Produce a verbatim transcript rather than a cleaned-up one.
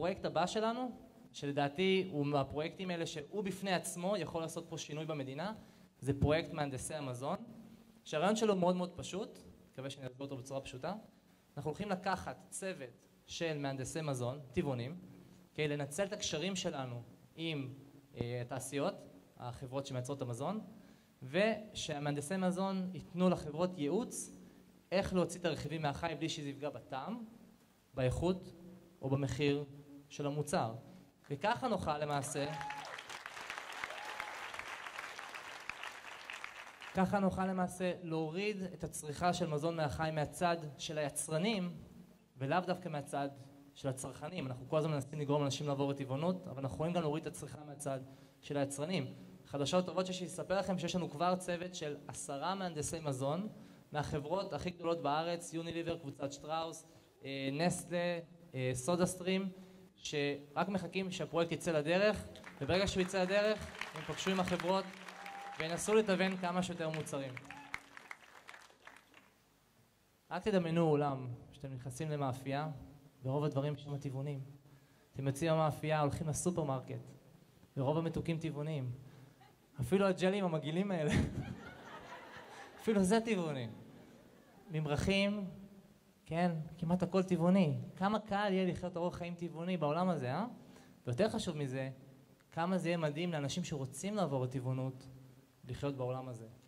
הפרויקט הבא שלנו, שלדעתי הוא מהפרויקטים האלה שהוא בפני עצמו יכול לעשות פה שינוי במדינה, זה פרויקט מהנדסי המזון, שהרעיון שלו מאוד מאוד פשוט, מקווה שאני אסביר אותו בצורה פשוטה. אנחנו הולכים לקחת צוות של מהנדסי מזון, טבעונים, כדי לנצל את הקשרים שלנו עם אה, תעשיות, החברות שמייצרות את המזון, ושהמהנדסי מזון ייתנו לחברות ייעוץ איך להוציא את הרכיבים מהחי בלי שזה יפגע בטעם, באיכות או במחיר של המוצר. וככה נוכל למעשה, ככה נוכל למעשה להוריד את הצריכה של מזון מהחי מהצד של היצרנים, ולאו דווקא מהצד של הצרכנים. אנחנו כל הזמן מנסים לגרום אנשים לעבור לטבעונות, אבל אנחנו יכולים גם להוריד את הצריכה מהצד של היצרנים. חדשות טובות שיש לי לספר לכם שיש לנו כבר צוות של עשרה מהנדסי מזון, מהחברות הכי גדולות בארץ, יוניליבר, קבוצת שטראוס, נסטלה, סודה סטרים, שרק מחכים שהפרויקט יצא לדרך, וברגע שהוא יצא לדרך, הם פגשו עם החברות וינסו לתוון כמה שיותר מוצרים. רק תדמיינו עולם, שאתם נכנסים למאפייה, ורוב הדברים שם טבעונים. אתם יוצאים למאפייה, הולכים לסופרמרקט, ורוב המתוקים טבעוניים. אפילו הג'לים המגעילים האלה, אפילו זה טבעוני. ממרחים, כן, כמעט הכל טבעוני. כמה קל יהיה לחיות אורח חיים טבעוני בעולם הזה, אה? ויותר חשוב מזה, כמה זה יהיה מדהים לאנשים שרוצים לעבור לטבעונות לחיות בעולם הזה.